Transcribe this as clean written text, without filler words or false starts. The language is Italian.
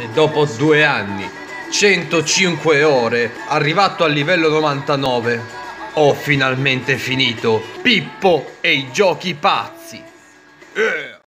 E dopo 2 anni, 105 ore, arrivato al livello 99, ho finalmente finito Pippo e i giochi pazzi.